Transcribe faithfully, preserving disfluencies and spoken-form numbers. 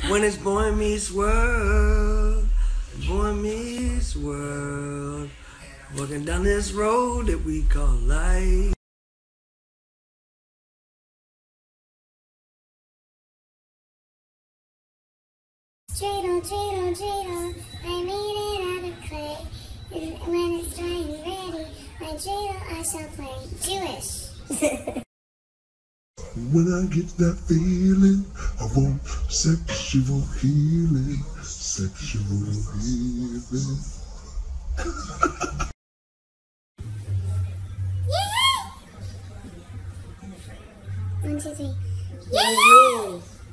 When it's boy meets world, boy meets world, walking down this road that we call life. Dreidel, dreidel, dreidel, I made it out of clay. And when it's dry and ready, my dreidel I shall play. Jewish. When I get that feeling, I want sexual healing, sexual healing. Yay! One, two, three. Yay!